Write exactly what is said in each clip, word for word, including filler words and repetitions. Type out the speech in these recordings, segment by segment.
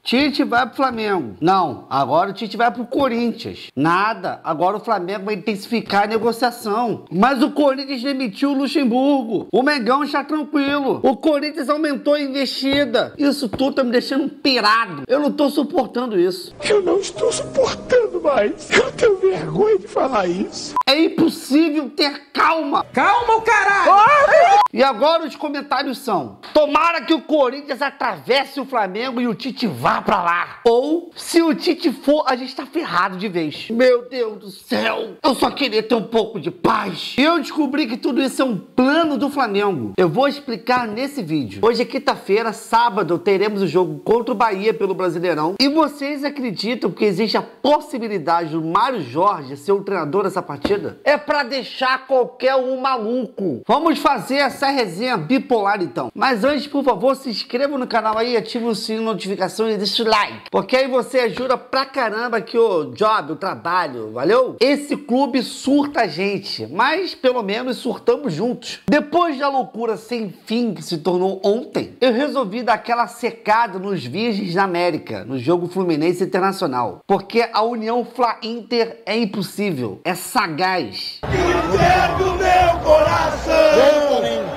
Tite vai pro Flamengo. Não, agora o Tite vai pro Corinthians. Nada, agora o Flamengo vai intensificar a negociação. Mas o Corinthians demitiu o Luxemburgo. O Mengão está tranquilo. O Corinthians aumentou a investida. Isso tudo tá me deixando pirado. Eu não tô suportando isso. Eu não estou suportando mais. Eu tenho vergonha de falar isso. É impossível ter calma. Calma, o caralho! Ah! E agora os comentários são: tomara que o Corinthians atravesse o Flamengo e o Tite vá pra lá. Ou, se o Tite for, a gente tá ferrado de vez. Meu Deus do céu, eu só queria ter um pouco de paz. E eu descobri que tudo isso é um plano do Flamengo. Eu vou explicar nesse vídeo. Hoje é quinta-feira, sábado, teremos o jogo contra o Bahia pelo Brasileirão. E vocês acreditam que existe a possibilidade do Mário Jorge ser o treinador dessa partida? É pra deixar qualquer um maluco. Vamos fazer essa resenha bipolar então. Mas antes, por favor, se inscreva no canal aí, ative o sininho de notificação e deixa o like. Porque aí você ajuda pra caramba aqui o job, o trabalho, valeu? Esse clube surta a gente, mas pelo menos surtamos juntos. Depois da loucura sem fim que se tornou ontem, eu resolvi dar aquela secada nos Virgens da América, no jogo Fluminense Internacional. Porque a união Fla-Inter é impossível, é sagaz. Inter do meu coração!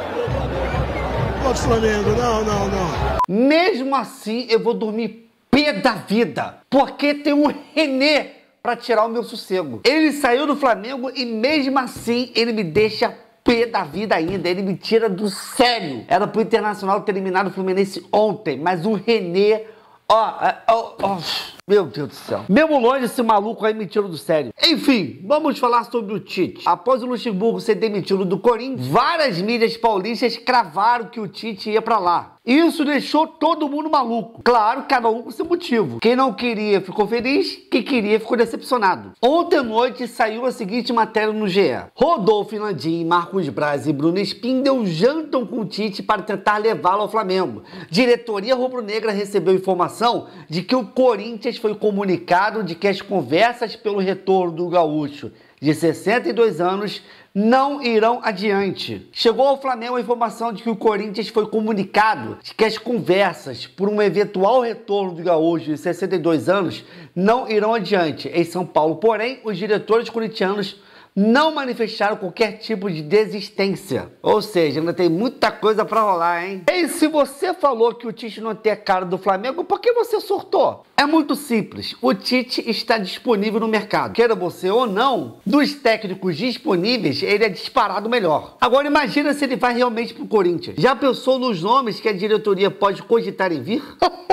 Nosso Flamengo, não, não, não. Mesmo assim, eu vou dormir pé da vida, porque tem um René pra tirar o meu sossego. Ele saiu do Flamengo e mesmo assim ele me deixa pé da vida ainda, ele me tira do sério. Era pro Internacional ter eliminado o Fluminense ontem, mas o René, ó, ó, ó, meu Deus do céu. Mesmo longe, esse maluco aí me tirou do sério. Enfim, vamos falar sobre o Tite. Após o Luxemburgo ser demitido do Corinthians, várias mídias paulistas cravaram que o Tite ia pra lá. Isso deixou todo mundo maluco. Claro, cada um com seu motivo. Quem não queria ficou feliz, quem queria ficou decepcionado. Ontem à noite saiu a seguinte matéria no G E. Rodolfo Landim, Marcos Braz e Bruno Spindel jantam com o Tite para tentar levá-lo ao Flamengo. Diretoria rubro-negra recebeu informação de que o Corinthians foi comunicado de que as conversas pelo retorno do gaúcho de sessenta e dois anos não irão adiante. Chegou ao Flamengo a informação de que o Corinthians foi comunicado de que as conversas por um eventual retorno do gaúcho de sessenta e dois anos não irão adiante. Em São Paulo, porém, os diretores corintianos não manifestaram qualquer tipo de desistência. Ou seja, ainda tem muita coisa pra rolar, hein? E se você falou que o Tite não tem a cara do Flamengo, por que você surtou? É muito simples. O Tite está disponível no mercado. Queira você ou não, dos técnicos disponíveis, ele é disparado melhor. Agora imagina se ele vai realmente pro Corinthians. Já pensou nos nomes que a diretoria pode cogitar em vir?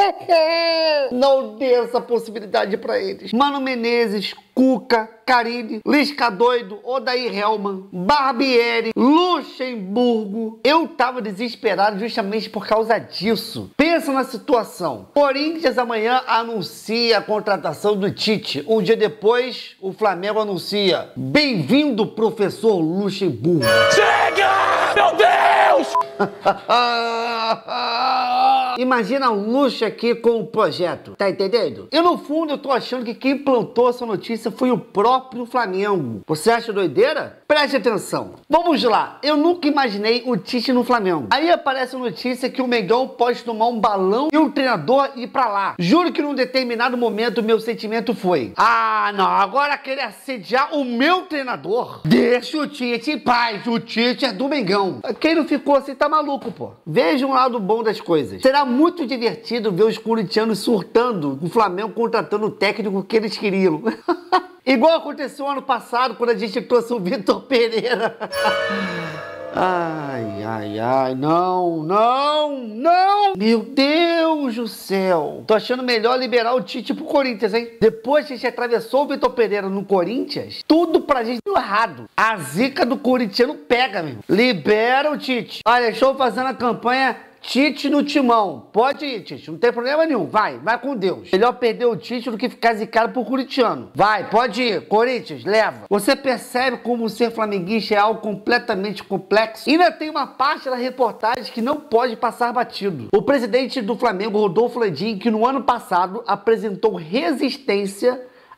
Não dê essa possibilidade pra eles. Mano Menezes, Cuca, Carille, Lisca Doido, Odair Hellmann, Barbieri, Luxemburgo. Eu tava desesperado justamente por causa disso. Pensa na situação. Corinthians amanhã anuncia a contratação do Tite. Um dia depois, o Flamengo anuncia: bem-vindo, professor Luxemburgo. Chega! Meu Deus! Imagina o Luxo aqui com o projeto, tá entendendo? E no fundo eu tô achando que quem plantou essa notícia foi o próprio Flamengo. Você acha doideira? Preste atenção. Vamos lá, eu nunca imaginei o Tite no Flamengo. Aí aparece a notícia que o Mengão pode tomar um balão e o treinador ir pra lá. Juro que num determinado momento o meu sentimento foi: ah, não, agora querer assediar o meu treinador? Deixa o Tite em paz, o Tite é do Mengão. Quem não ficou assim tá maluco, pô. Veja um lado bom das coisas. Será muito divertido ver os corintianos surtando com o Flamengo contratando o técnico que eles queriam. Igual aconteceu ano passado, quando a gente trouxe o Vitor Pereira. Ai, ai, ai, não, não, não! Meu Deus do céu! Tô achando melhor liberar o Tite pro Corinthians, hein? Depois que a gente atravessou o Vitor Pereira no Corinthians, tudo pra gente deu errado. A zica do corintiano pega, meu. Libera o Tite. Olha, estou fazendo a campanha Tite no timão. Pode ir, Tite. Não tem problema nenhum. Vai, vai com Deus. Melhor perder o Tite do que ficar zicado por corintiano. Vai, pode ir. Corinthians, leva. Você percebe como ser flamenguista é algo completamente complexo? E ainda tem uma parte da reportagem que não pode passar batido. O presidente do Flamengo, Rodolfo Landim, que no ano passado apresentou resistência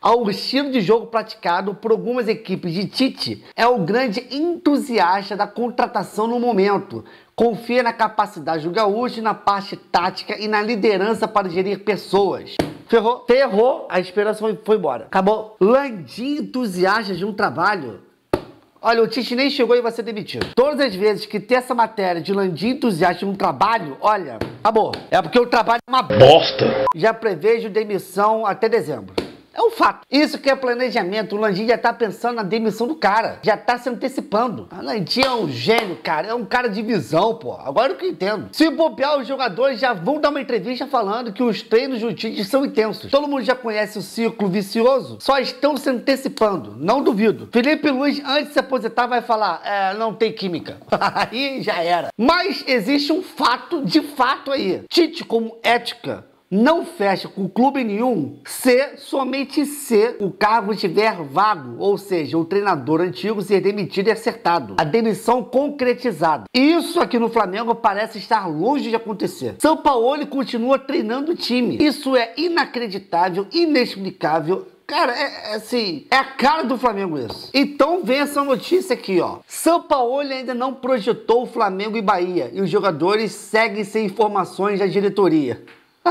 ao estilo de jogo praticado por algumas equipes de Tite, é o grande entusiasta da contratação no momento. Confia na capacidade do gaúcho, na parte tática e na liderança para gerir pessoas. Ferrou? Ferrou, a esperança foi, foi embora. Acabou. Landim entusiasta de um trabalho. Olha, o Tite nem chegou e vai ser demitido. Todas as vezes que tem essa matéria de Landim entusiasta de um trabalho, olha, acabou. É porque o trabalho é uma bosta. Já prevejo demissão até dezembro. É um fato. Isso que é planejamento. O Landim já tá pensando na demissão do cara. Já tá se antecipando. O Landim é um gênio, cara. É um cara de visão, pô. Agora eu que entendo. Se bobear, os jogadores já vão dar uma entrevista falando que os treinos do Tite são intensos. Todo mundo já conhece o ciclo vicioso. Só estão se antecipando. Não duvido. Felipe Luiz, antes de se aposentar, vai falar, é, não tem química. Aí já era. Mas existe um fato, de fato aí. Tite, como ética, não fecha com clube nenhum se, somente se, o cargo estiver vago, ou seja, o treinador antigo ser demitido e acertado. A demissão concretizada. Isso aqui no Flamengo parece estar longe de acontecer. Sampaoli continua treinando o time. Isso é inacreditável, inexplicável. Cara, é, é assim, é a cara do Flamengo isso. Então vem essa notícia aqui, ó. Sampaoli ainda não projetou o Flamengo e Bahia, e os jogadores seguem sem informações da diretoria.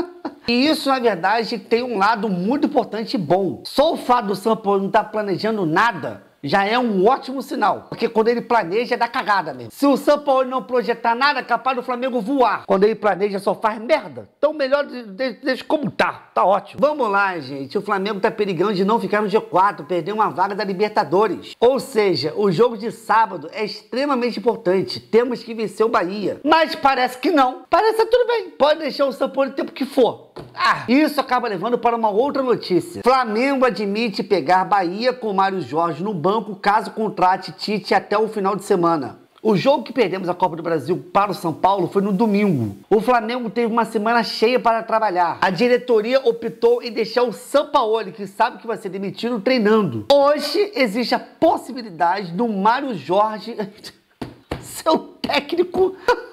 E isso, na verdade, tem um lado muito importante e bom. Só o fato do Sampaoli não estar planejando nada já é um ótimo sinal. Porque quando ele planeja, dá cagada mesmo. Se o Sampaoli não projetar nada, é capaz do Flamengo voar. Quando ele planeja, só faz merda. Então melhor deixa como tá. Tá ótimo. Vamos lá, gente. O Flamengo tá perigando de não ficar no G quatro, perder uma vaga da Libertadores. Ou seja, o jogo de sábado é extremamente importante. Temos que vencer o Bahia. Mas parece que não. Parece que tá tudo bem. Pode deixar o Sampaoli o tempo que for. Ah, isso acaba levando para uma outra notícia. Flamengo admite pegar Bahia com Mário Jorge no banco caso contrate Tite até o final de semana. O jogo que perdemos a Copa do Brasil para o São Paulo foi no domingo. O Flamengo teve uma semana cheia para trabalhar. A diretoria optou em deixar o Sampaoli, que sabe que vai ser demitido, treinando. Hoje existe a possibilidade do Mário Jorge seu técnico.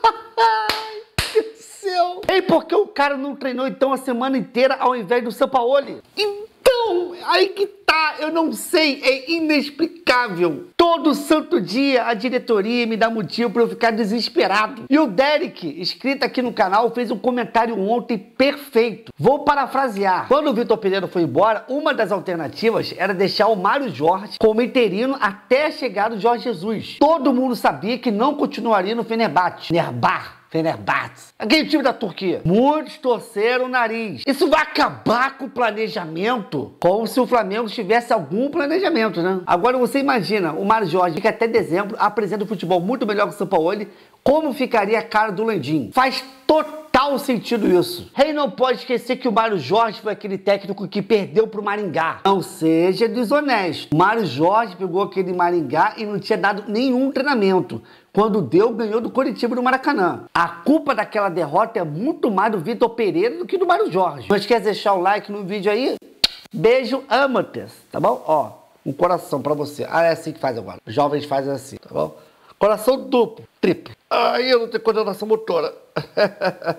E por que o cara não treinou então a semana inteira ao invés do Sampaoli? Então, aí que tá, eu não sei, é inexplicável. Todo santo dia a diretoria me dá motivo para eu ficar desesperado. E o Derek, inscrito aqui no canal, fez um comentário ontem perfeito. Vou parafrasear. Quando o Vitor Pereira foi embora, uma das alternativas era deixar o Mário Jorge como interino até a chegada do Jorge Jesus. Todo mundo sabia que não continuaria no Fenerbahçe. Fenerbahçe. Fenerbahçe. Aquele time da Turquia. Muitos torceram o nariz. Isso vai acabar com o planejamento, como se o Flamengo tivesse algum planejamento, né? Agora você imagina, o Mário Jorge fica até dezembro, apresenta um futebol muito melhor que o Sampaoli, como ficaria a cara do Landim? Faz total sentido isso. Rei não pode esquecer que o Mário Jorge foi aquele técnico que perdeu pro Maringá. Não seja desonesto. O Mário Jorge pegou aquele Maringá e não tinha dado nenhum treinamento. Quando deu, ganhou do Coritiba no Maracanã. A culpa daquela derrota é muito mais do Vitor Pereira do que do Mário Jorge. Mas quer deixar o like no vídeo aí? Beijo, amo-te, tá bom? Ó, um coração pra você. Ah, é assim que faz agora. Os jovens fazem assim, tá bom? Coração duplo, triplo. Ai, eu não tenho coordenação motora.